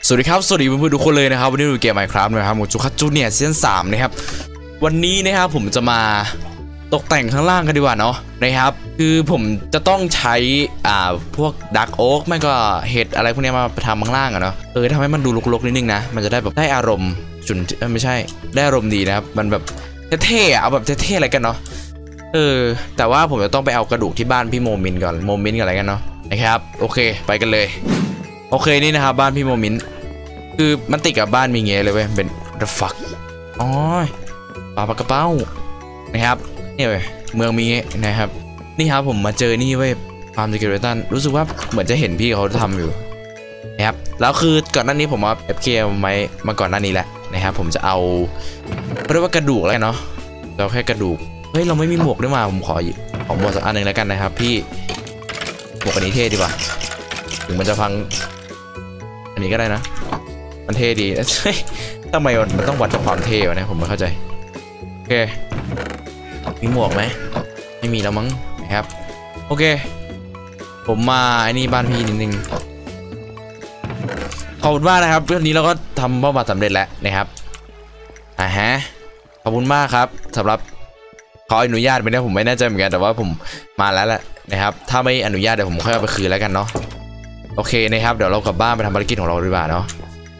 สวัสดีครับสวัสดีเพื่อนๆทุกคนเลยนะครับวันนี้ดูเกม Minecraft นะครับหมดจูคัตจูเนี่ยซีซั่น3นะครับวันนี้นะครับผมจะมาตกแต่งข้างล่างกันดีกว่าเนาะนะครับคือผมจะต้องใช้พวกดักโอ๊กไม่ก็เห็ดอะไรพวกนี้มาทำข้างล่างอะเนาะทำให้มันดูรกๆนิดนึงนะมันจะได้แบบได้อารมณ์จุนไม่ใช่ได้อารมณ์ดีนะครับมันแบบเท่ๆเอาแบบเท่ๆอะไรกันเนาะแต่ว่าผมจะต้องไปเอากระดูกที่บ้านพี่โมมินก่อนอะไรกันเนาะนะครับโอเคไปกันเลยโอเคนี่นะครับบ้านพี่โมมินคือมันติดกับบ้านมีเงี้ยเลยเว้ยเป็น the fuck อ๋อปลากระเป๋านะครับนี่เว้ยเมืองมีเงี้ยนะครับนี่ครับผมมาเจอนี่เว้ยฟาร์มสเกเลตันรู้สึกว่าเหมือนจะเห็นพี่เขาทำอยู่นะครับแล้วคือก่อนหน้านี้ผมเอา FK มาก่อนหน้านี้แหละนะครับผมจะเอาเรียกว่ากระดูกแล้วเนาะเราแค่กระดูกเฮ้ยเราไม่มีหมวกด้วยมาผมขอหมวกสักอันหนึ่งแล้วกันนะครับพี่หมวกอันนี้เท่ดีป่ะถึงมันจะพังอันนี้ก็ได้นะมันเท่ดีทำไมมันต้องวัดจากความเท่วะเนี่ยผมไม่เข้าใจโอเคมีหมวกไหมไม่มีแล้วมั้งนะครับโอเคผมมาไอ้นี่บ้านพี่นิดนึงขอบคุณมากนะครับเรื่องนี้เราก็ทำเป้าหมายสำเร็จแล้วนะครับขอบคุณมากครับสำหรับขออนุญาตไปนะผมไม่แน่ใจเหมือนกันแต่ว่าผมมาแล้วแหละนะครับถ้าไม่อนุญาตเดี๋ยวผมค่อยเอาไปคืนแล้วกันเนาะโอเคนะครับเดี๋ยวเรากลับบ้านไปทำภารกิจของเราดีกว่าเนาะ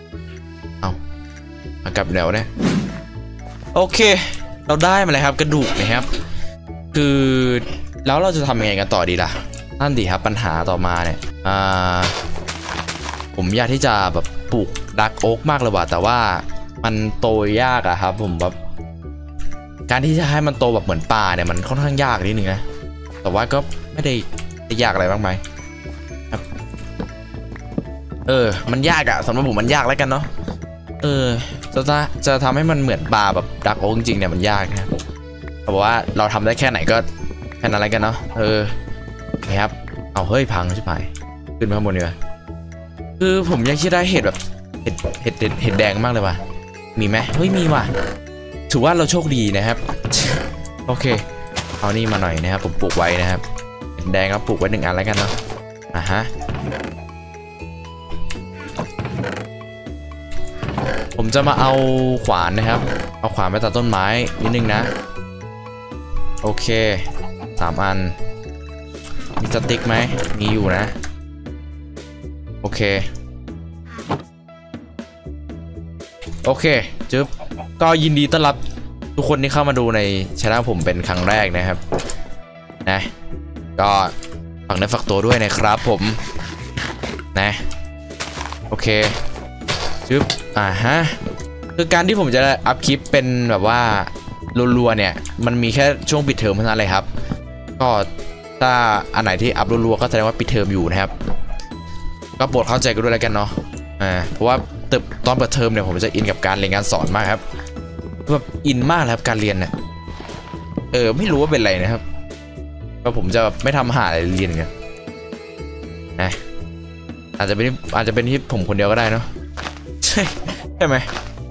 กลับเดี๋ยวเนี่ยโอเคเราได้มาเลยครับกระดูกนะครับคือแล้วเราจะทำยังไงกันต่อดีล่ะนั่นดีครับปัญหาต่อมาเนี่ยผมอยากที่จะแบบปลูกดักโอ๊กมากเลยว่ะแต่ว่ามันโตยากอะครับผมแบบการที่จะให้มันโตแบบเหมือนป่าเนี่ยมันค่อนข้างยากนิดนึงนะแต่ว่าก็ไม่ได้ยากอะไรมากมายครับมันยากอะสำหรับผมมันยากแล้วกันเนาะจะทำให้มันเหมือนป่าแบบดักโอ๊กจริงๆเนี่ยมันยากนะแต่ว่าเราทำได้แค่ไหนก็แค่นั้นอะไรกันเนาะนะครับเอาเฮ้ยพังใช่ไหมขึ้นมาข้างบนเนี่ยคือผมยังคิดได้เห็ดแบบเห็ดแดงมากเลยว่ะมีไหมเฮ้ยมีว่ะถือว่าเราโชคดีนะครับโอเคเอานี่มาหน่อยนะครับผมปลูกไว้นะครับเห็ดแดงก็ปลูกไว้1 อันแล้วกันเนาะผมจะมาเอาขวานนะครับเอาขวานไปตัดต้นไม้นิดนึงนะโอเค3 อันมีสติ๊กไหมมีอยู่นะโอเคจึ๊บก็ยินดีต้อนรับทุกคนที่เข้ามาดูในช่องผมเป็นครั้งแรกนะครับนะก็ฝากเนื้อฝากตัวด้วยนะครับผมนะโอเคจึ๊บคือการที่ผมจะอัพคลิปเป็นแบบว่ารัวๆเนี่ยมันมีแค่ช่วงปิดเทอมเท่านั้นเลยครับก็ถ้าอันไหนที่อัพรัวๆก็แสดงว่าปิดเทอมอยู่นะครับก็โปรดเข้าใจกันด้วยแล้วกันเนาะเพราะว่าตอนเปิดเทอมเนี่ยผมจะอินกับการเรียนการสอนมากครับแบบอินมากครับการเรียนเนี่ยไม่รู้ว่าเป็นอะไรนะครับก็ผมจะไม่ทำหาอะไรเรียนกันนะอาจจะเป็นที่ผมคนเดียวก็ได้เนาะใช่ไหม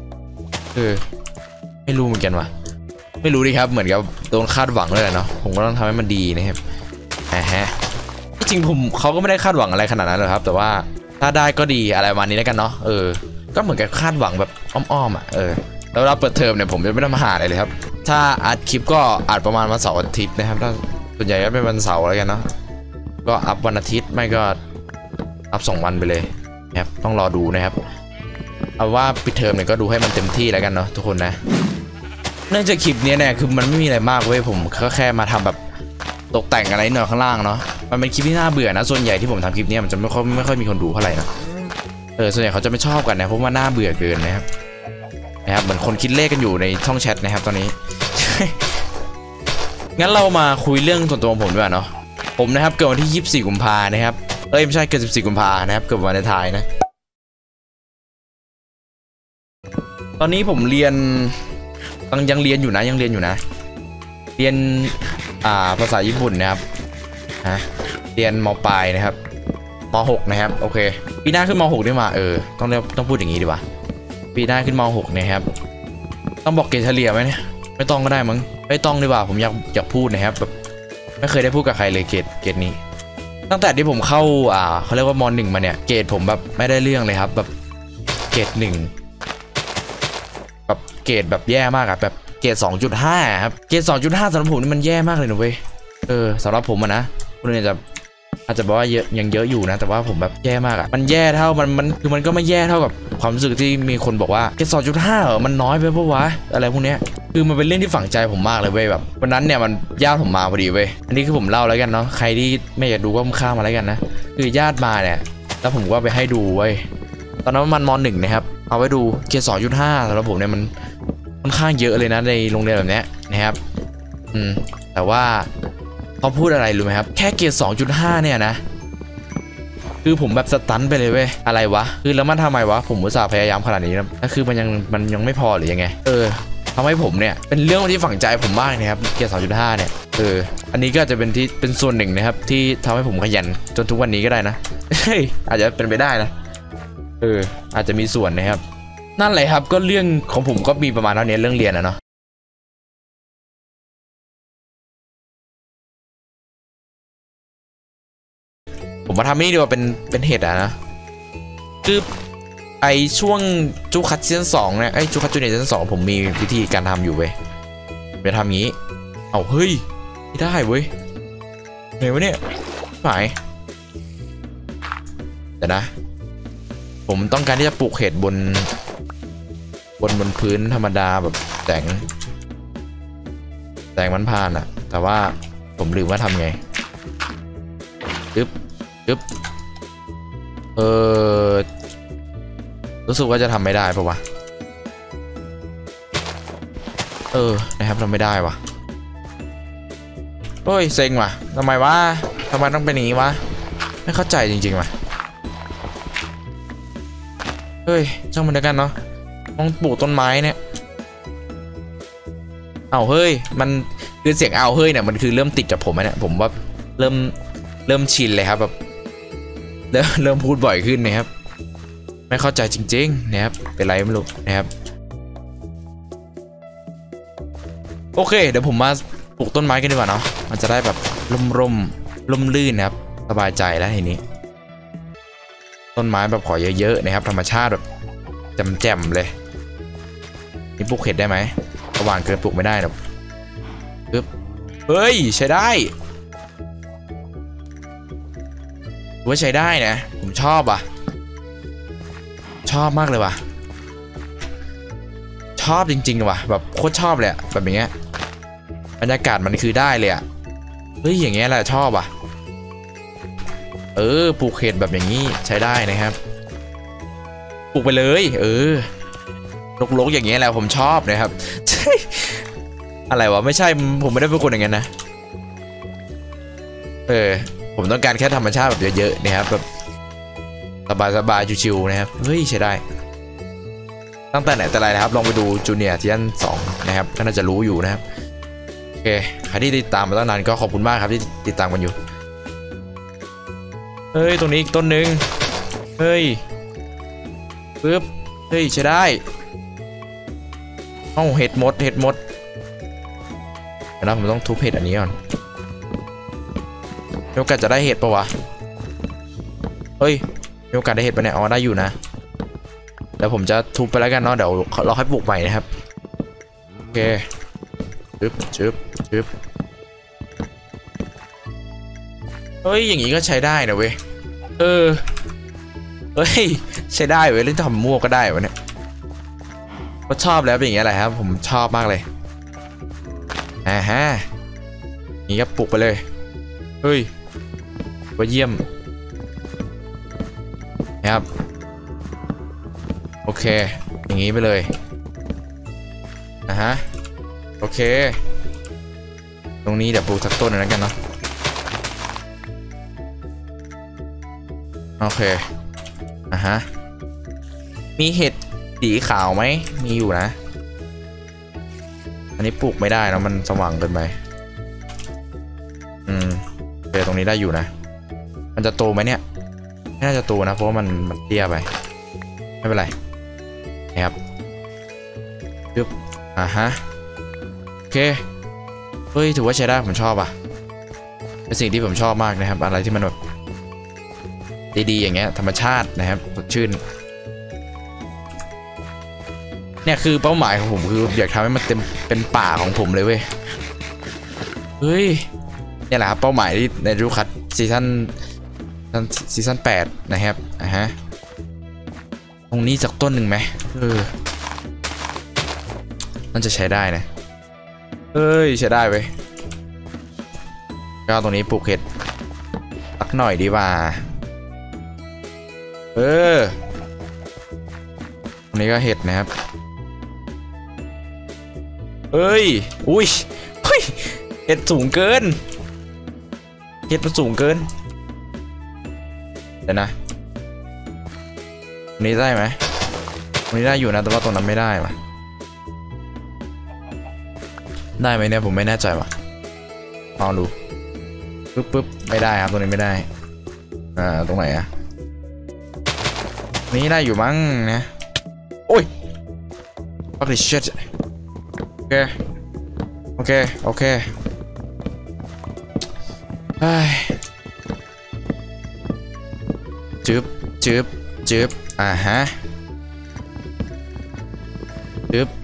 ไม่รู้เหมือนกันว่ะไม่รู้ดิครับเหมือนกับโดนคาดหวังเลยเนาะผมก็ต้องทำให้มันดีนะครับจริงเขาก็ไม่ได้คาดหวังอะไรขนาดนั้นหรอกครับแต่ว่าถ้าได้ก็ดีอะไรประมาณนี้แล้วกันเนาะก็เหมือนกับคาดหวังแบบอ้อมแล้วเราเปิดเทอมเนี่ยผมจะไม่ต้องมาหาอะไรเลยครับถ้าอัดคลิปก็อัดประมาณวันเสาร์อาทิตย์นะครับถ้าส่วนใหญ่ก็เป็นวันเสาร์แล้วกันเนาะก็อัพวันอาทิตย์ไม่ก็อัพ2 วันไปเลยนะครับต้องรอดูนะครับเอาว่าปิดเทอมเนี่ยก็ดูให้มันเต็มที่แล้วกันเนาะทุกคนนะเนื่องจากคลิปนี้เนี่ยคือมันไม่มีอะไรมากเว้ยผมก็แค่มาทำแบบตกแต่งอะไรหน่อยข้างล่างเนาะมันเป็นคลิปที่น่าเบื่อนะส่วนใหญ่ที่ผมทำคลิปนี้มันจะไม่ค่อยมีคนดูเท่าไหร่นะส่วนใหญ่เขาจะไม่ชอบกันนะเพราะว่าน่าเบื่อเกินนะครับเหมือนคนคิดเลขกันอยู่ในช่องแชทนะครับตอนนี้ งั้นเรามาคุยเรื่องส่วนตัวของผมด้วยเนาะผมนะครับเกิดวันที่24 กุมภานะครับไม่ใช่เกิด14 กุมภานะครับเกิดวันท้ายนะตอนนี้ผมเรียนยังเรียนอยู่นะเรียนภาษาญี่ปุ่นนะครับเรียนม.ปลายนะครับม.6นะครับโอเคปีหน้าขึ้นม.6ได้มาต้องพูดอย่างนี้ดีกว่าปีหน้าขึ้นม.6นะครับต้องบอกเกรดเฉลี่ยไหมเนี่ยไม่ต้องก็ได้มั้งไม่ต้องดีกว่าผมอยากพูดนะครับแบบไม่เคยได้พูดกับใครเลยเกรดนี้ตั้งแต่ที่ผมเข้าเขาเรียกว่าม.1มาเนี่ยเกรดผมแบบไม่ได้เรื่องเลยครับแบบเกรด1แบบเกรดแบบแย่มากอะแบบเกรด 2.5 ครับเกรด 2.5 สำหรับผมนี่มันแย่มากเลยนะเว้ยสำหรับผมอะนะคุณอาจจะบอกว่ายังเยอะอยู่นะแต่ว่าผมแบบแย่มากอะมันแย่เท่ามันคือมันก็ไม่แย่เท่ากับความรู้สึกที่มีคนบอกว่าเกรด 2.5 เหรอมันน้อยไปปะวะอะไรพวกเนี้ยคือมันเป็นเรื่องที่ฝังใจผมมากเลยเว้ยแบบวันนั้นเนี่ยมันญาติผมมาพอดีเว้ยอันนี้คือผมเล่าแล้วกันเนาะใครที่ไม่อยากดูก็ข้ามมาแล้วกันนะคือญาติมาเนี่ยแล้วผมก็ไปให้ดูเว้ยตอนนั้นมันม.1 นะครับเอาไว้ดูเกรด 2.5 สำหรับผมเนี่ยมันค่อนข้างเยอะเลยนะในโรงเรียนแบบนี้นะครับแต่ว่าเขาพูดอะไรรู้ไหมครับแค่เกรด 2.5 เนี่ยนะคือผมแบบสตันไปเลยเว้ยอะไรวะคือแล้วมันทำไมวะผมอุตส่าห์พยายามขนาดนี้นะแล้วคือมันยังไม่พอหรือยังไงทำให้ผมเนี่ยเป็นเรื่องที่ฝังใจผมมากนะครับเกรด 2.5 เนี่ยอันนี้ก็จะเป็นส่วนหนึ่งนะครับที่ทำให้ผมขยันจนทุกวันนี้ก็ได้นะ อาจจะเป็นไปได้นะอาจจะมีส่วนนะครับนั่นแหละครับก็เรื่องของผมก็มีประมาณเท่านี้เรื่องเรียนนะเนาะผมมาทำนี่ดีกว่าเป็นเหตุนะคือไอช่วงจูคัตซีซั่น2เนี่ยจูคัตจูเนียร์ซีซั่น2ผมมีวิธีการทำอยู่เว้ยจะทำงี้เอาเฮ้ยไม่ได้เว้ยไหนวะเนี่ยหมายแต่นะผมต้องการที่จะปลูกเห็ดบนพื้นธรรมดาแบบแสงมันผ่านอะแต่ว่าผมลืมว่าทำไงรู้สึกว่าจะทำไม่ได้ปะวะนะครับทำไม่ได้วะเฮ้ยเซ็งว่ะทำไมต้องเป็นอย่างนี้วะไม่เข้าใจจริงๆว่ะเฮ้ยช่างมันแล้วกันเนาะต้องปลูกต้นไม้เนี่ยเอาเฮ้ยมันคือเสียงเอาเฮ้ยเนี่ยมันคือเริ่มติดกับผมเนี่ยผมว่าเริ่มชินเลยครับแบบเริ่มพูดบ่อยขึ้นนะครับไม่เข้าใจจริงๆนะครับเป็นไรไม่รู้นะครับโอเคเดี๋ยวผมมาปลูกต้นไม้กันดีกว่าเนาะมันจะได้แบบร่มลื่นนะครับสบายใจแล้วทีนี้ต้นไม้แบบขอเยอะๆนะครับธรรมชาติแบบแจ่มๆเลยนี่ปลูกเห็ดได้ไหมระหว่างเกินปลูกไม่ได้หรอกปึ๊บเฮ้ยใช้ได้ว่าใช้ได้นะผมชอบอ่ะชอบมากเลยว่ะชอบจริงๆว่ะแบบโคตรชอบเลยแบบอย่างเงี้ยบรรยากาศมันคือได้เลยอ่ะเฮ้ยอย่างเงี้ยแหละชอบอ่ะปลูกเห็ดแบบอย่างนี้ใช้ได้นะครับปลูกไปเลยรกๆอย่างเงี้ยแหละผมชอบนะครับ อะไรวะไม่ใช่ผมไม่ได้เป็นคนอย่างนั้นนะผมต้องการแค่ธรรมชาติแบบเยอะๆนะครับแบบสบายๆชิวๆนะครับเฮ้ยใช้ได้ตั้งแต่ไหนแต่ไรนะครับลองไปดูจูเนียร์ซีซั่น2นะครับก็น่าจะรู้อยู่นะครับโอเคใครที่ติดตามมาตั้งนานก็ขอบคุณมากครับที่ติดตามกันอยู่เฮ้ยตรงนี้อีกต้นหนึ่งเฮ้ยปึ๊บเฮ้ยใช้ได้เห็ดหมดนะผมต้องทุบเห็ดอันนี้ก่อนมีโอกาสจะได้เห็ดปะวะเฮ้ยมีโอกาสได้เห็ดปะเนี่ยอ๋อได้อยู่นะเดี๋ยวผมจะทุบไปแล้วกันเนาะเดี๋ยวเราให้ปลูกใหม่นะครับโอเคชึบเฮ้ยอย่างนี้ก็ใช้ได้นะเว้ยเฮ้ยใช้ได้เว้ยเล่นทำมั่วก็ได้วะเนี่ยก็ชอบแล้วเป็นอย่างเงี้ยแหละครับผมชอบมากเลยนี่ก็ปลูกไปเลยเฮ้ยว่าเยี่ยมนะครับโอเคอย่างงี้ไปเลยโอเคตรงนี้เดี๋ยวปลูกสักต้นหนึ่งแล้วกันเนาะโอเคมีเห็ดสีขาวไหมมีอยู่นะอันนี้ปลูกไม่ได้นะมันสว่างเกินไปโอเคตรงนี้ได้อยู่นะมันจะโตไหมเนี่ยไม่น่าจะโตนะเพราะว่ามันเตี้ยไปไม่เป็นไรนะครับปึ๊บโอเคเฮ้ยถือว่าใช้ได้ผมชอบอ่ะเป็นสิ่งที่ผมชอบมากนะครับอะไรที่มันแบบดีๆอย่างเงี้ยธรรมชาตินะครับสดชื่นเนี่ยคือเป้าหมายของผมคืออยากทำให้มันเต็มเป็นป่าของผมเลยเว้ยเฮ้ยเนี่ยแหละครับเป้าหมายที่ในรูคัสซีซั่น8นะครับฮะตรงนี้จากต้นหนึ่งไหมมันจะใช้ได้นะเฮ้ยใช้ได้เว้ยก็ตรงนี้ปลูกเห็ดสักหน่อยดีกว่าตรงนี้ก็เห็ดนะครับเฮ้ยอุ้ยเฮ้ยเห็ดสูงเกินเห็ดมันสูงเกินเดี๋ยวนะตรงนี้ได้ไหมตรงนี้ได้อยู่นะแต่ว่าตรงนั้นไม่ได้ว่ะได้ไหมเนี่ยผมไม่แน่ใจว่ะลองดูปึ๊บไม่ได้ครับตรงนี้ไม่ได้ตรงไหนอะนี้ได้อยู่มั้งนะโอ้ย fuck this shit โอเคจึ๊บฮะจึ๊บ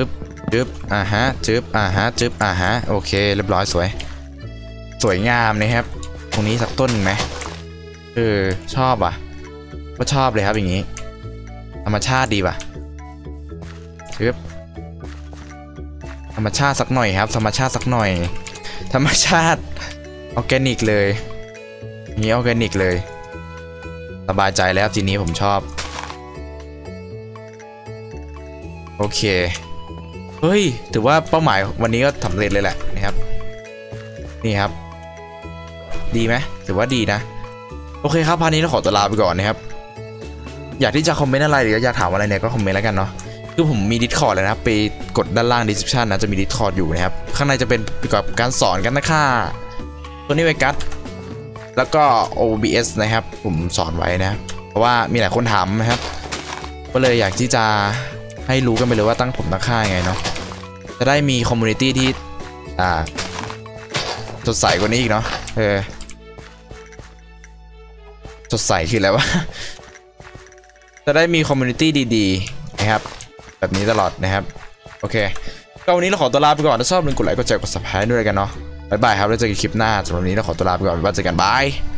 โอเคเรียบร้อยสวยงามนะครับตรงนี้สักต้นไหมชอบอ่ะก็ชอบเลยครับอย่างนี้ธรรมชาติดีป่ะจึ๊บธรรมชาติสักหน่อยครับธรรมชาติสักหน่อยธรรมชาติออร์แกนิกเลยนี้ออร์แกนิกเลยสบายใจแล้วทีนี้ผมชอบโอเคเฮ้ยถือว่าเป้าหมายวันนี้ก็สำเร็จเลยแหละนะครับนี่ครับดีไหมถือว่าดีนะโอเคครับพาร์ทนี้เราขอตัวลาไปก่อนนะครับอยากที่จะคอมเมนต์อะไรหรืออยากถามอะไรเนี่ยก็คอมเมนต์แล้วกันเนาะคือผมมี Discord เลยนะไปกดด้านล่าง description นะจะมี Discord อยู่นะครับข้างในจะเป็นเกี่ยวกับการสอนกันนะค่ะตัวนี้ไวกัสแล้วก็ OBS นะครับผมสอนไว้นะเพราะว่ามีหลายคนถามนะครับก็เลยอยากที่จะให้รู้กันไปเลยว่าตั้งค่ายังไงเนาะจะได้มีคอมมูนิตี้ที่สดใสกว่านี้อีกเนาะสดใสคืออะไรวะจะได้มีคอมมูนิตี้ดีๆนะครับแบบนี้ตลอดนะครับโอเคก็วันนี้เราขอตัวลาไปก่อนถ้าชอบอย่าลืมกดไลค์กดแชร์กด subscribe ด้วยกันเนาะบ๊ายบายครับแล้วเจอกันคลิปหน้าสำหรับวันนี้เราขอตัวลาไปก่อนบ๊ายบายเจอกันบาย